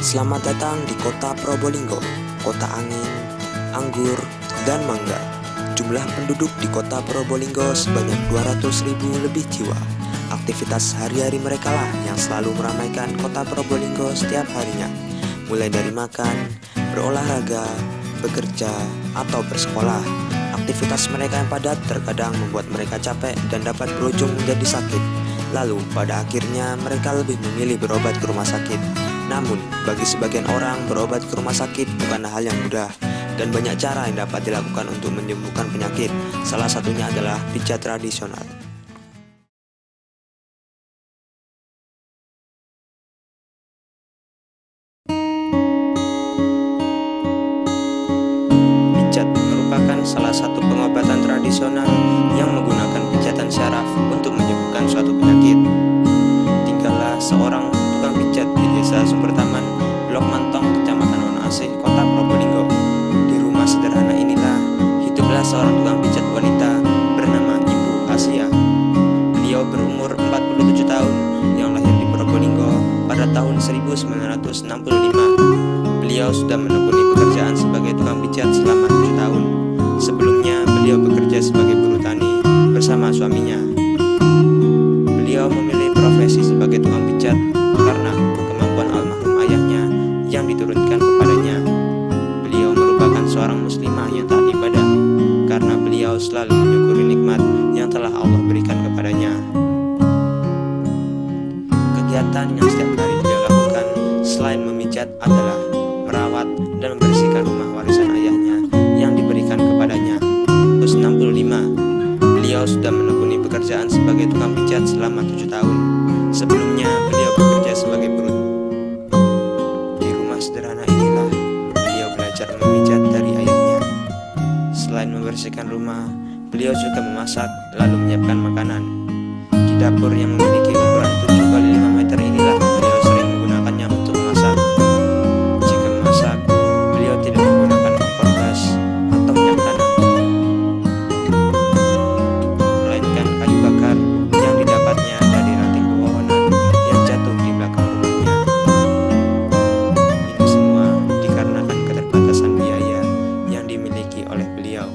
Selamat datang di kota Probolinggo, kota angin, anggur, dan mangga. Jumlah penduduk di kota Probolinggo sebanyak 200.000 lebih jiwa. Aktivitas sehari-hari mereka lah yang selalu meramaikan kota Probolinggo setiap harinya. Mulai dari makan, berolahraga, bekerja, atau bersekolah. Aktivitas mereka yang padat terkadang membuat mereka capek dan dapat berujung menjadi sakit. Lalu pada akhirnya mereka lebih memilih berobat ke rumah sakit. Namun, bagi sebagian orang, berobat ke rumah sakit bukanlah hal yang mudah dan banyak cara yang dapat dilakukan untuk menyembuhkan penyakit. Salah satunya adalah pijat tradisional. Pijat merupakan salah satu pengobatan tradisional yang menggunakan pijatan syaraf untuk menyembuhkan suatu penyakit. Tinggallah seorang tukang pijat di Desa Sumbertaman, Blok Mantong, Kecamatan Wonoasih, Kota Probolinggo. Di rumah sederhana inilah hiduplah seorang tukang pijat wanita bernama Ibu Asia. Beliau berumur 47 tahun yang lahir di Probolinggo pada tahun 1965. Beliau sudah menekuni pekerjaan sebagai tukang pijat selama 7 tahun. Sebelumnya beliau bekerja sebagai buruh tani bersama suaminya. Beliau memilih profesi sebagai tukang pijat karena kemampuan almarhum ayahnya yang diturunkan kepadanya. Beliau merupakan seorang muslimah yang taat ibadah karena beliau selalu menyukuri nikmat yang telah Allah berikan kepadanya. Kegiatan yang setiap hari beliau lakukan selain memijat adalah merawat dan membersihkan rumah warisan ayahnya yang diberikan kepadanya. Usia 65, beliau sudah menekuni pekerjaan sebagai tukang pijat selama 7 tahun. Sebelumnya beliau bekerja sebagai buruh. Di rumah sederhana inilah beliau belajar memijat dari ayahnya. Selain membersihkan rumah, beliau juga memasak lalu menyiapkan makanan. Di dapur yang memiliki ukuran 7x5 meter inilah beliau sering menggunakannya untuk memasak. Jika memasak, beliau tidak menggunakan kompor gas atau minyak tanah, melainkan kayu bakar yang didapatnya dari ranting pepohonan yang jatuh di belakang rumahnya. Ini semua dikarenakan keterbatasan biaya yang dimiliki oleh beliau.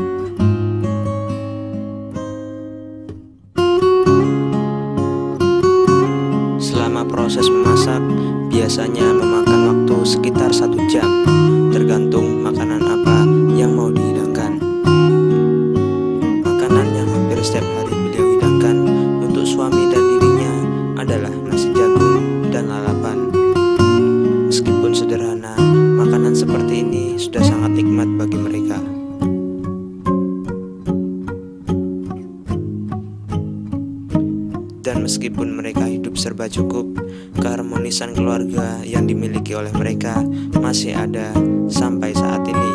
Selama proses memasak biasanya memakan waktu sekitar 1 jam, tergantung makanan apa yang mau dihidangkan. Makanan yang hampir setiap hari beliau hidangkan untuk suami dan dirinya adalah nasi jagung dan lalapan. Meskipun sederhana, makanan seperti ini sudah sangat nikmat bagi mereka. Dan meskipun mereka hidup serba cukup, keharmonisan keluarga yang dimiliki oleh mereka masih ada sampai saat ini.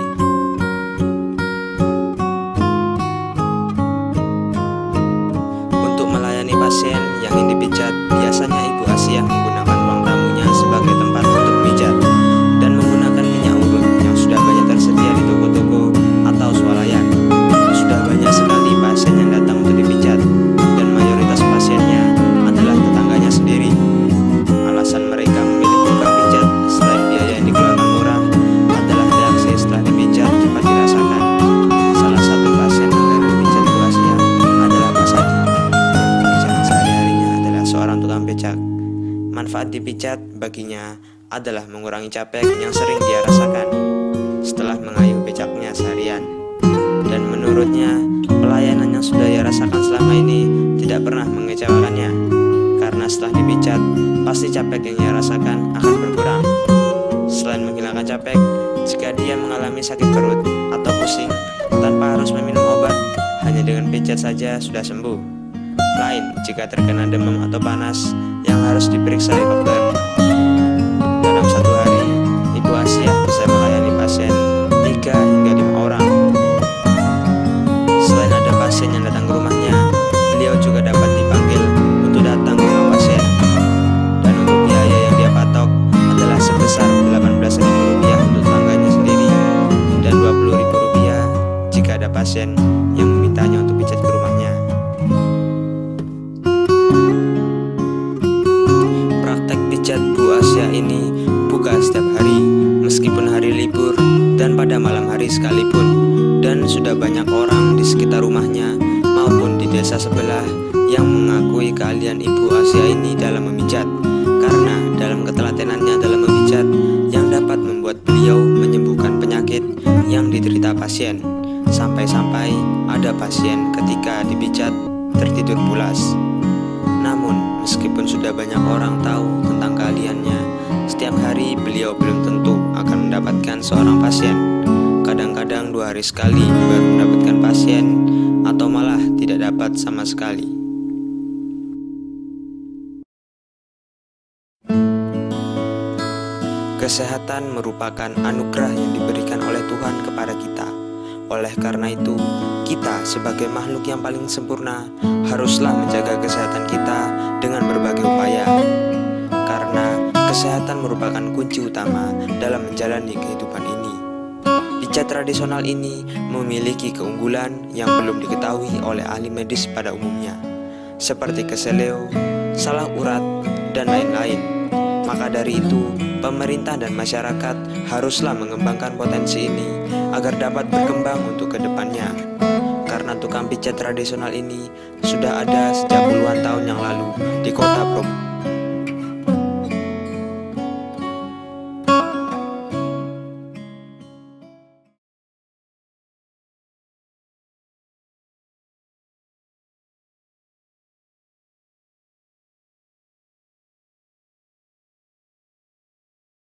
Untuk melayani pasien yang ingin dipijat, biasanya Ibu Asia menggunakan ruang tamunya sebagai tempat untuk pijat dan menggunakan minyak urut yang sudah banyak tersedia di toko-toko atau swalayan. Sudah banyak sekali pasien yang datang untuk dipijat dan mayoritas pasiennya adalah tetangganya sendiri. Alasan mereka memilih tukang pijat selain biaya yang dikeluarkan murah adalah reaksi setelah dipijat cepat dirasakan. Salah satu pasien yang dari dipijat Bu Asia adalah Mas Adi. Pekerjaan sehari-harinya adalah seorang tukang becak. Manfaat dipijat baginya adalah mengurangi capek yang sering dia rasakan setelah mengayuh becaknya seharian. Dan menurutnya, pelayanan yang sudah ia rasakan selama ini tidak pernah mengecewakannya, karena setelah dipijat, pasti capek yang ia rasakan akan berkurang. Selain menghilangkan capek, jika dia mengalami sakit perut atau pusing tanpa harus meminum obat, hanya dengan pijat saja sudah sembuh. Lain jika terkena demam atau panas yang harus diperiksa di dokter. Dalam 1 hari, Ibu Asia bisa melayani pasien 3 hingga 5 orang. Selain ada pasien yang datang ke rumahnya, beliau juga dapat dipanggil untuk datang ke rumah pasien. Dan untuk biaya yang dia patok adalah sebesar Rp18.000 untuk tetangganya sendiri dan Rp20.000 jika ada pasien yang memintanya untuk pijat ke rumahnya. Praktek pijat Bu Asia ini buka setiap sekalipun. Dan sudah banyak orang di sekitar rumahnya maupun di desa sebelah yang mengakui keahlian Ibu Asia ini dalam memijat, karena dalam ketelatenannya dalam memijat yang dapat membuat beliau menyembuhkan penyakit yang diderita pasien. Sampai-sampai ada pasien ketika dipijat tertidur pulas. Namun meskipun sudah banyak orang tahu tentang keahliannya, setiap hari beliau belum tentu akan mendapatkan seorang pasien. Kadang-kadang 2 hari sekali baru mendapatkan pasien, atau malah tidak dapat sama sekali. Kesehatan merupakan anugerah yang diberikan oleh Tuhan kepada kita. Oleh karena itu, kita sebagai makhluk yang paling sempurna haruslah menjaga kesehatan kita dengan berbagai upaya. Karena kesehatan merupakan kunci utama dalam menjalani kehidupan ini. Pijat tradisional ini memiliki keunggulan yang belum diketahui oleh ahli medis pada umumnya, seperti keseleo, salah urat, dan lain-lain. Maka dari itu, pemerintah dan masyarakat haruslah mengembangkan potensi ini agar dapat berkembang untuk kedepannya. Karena tukang pijat tradisional ini sudah ada sejak puluhan tahun yang lalu di kota Probolinggo.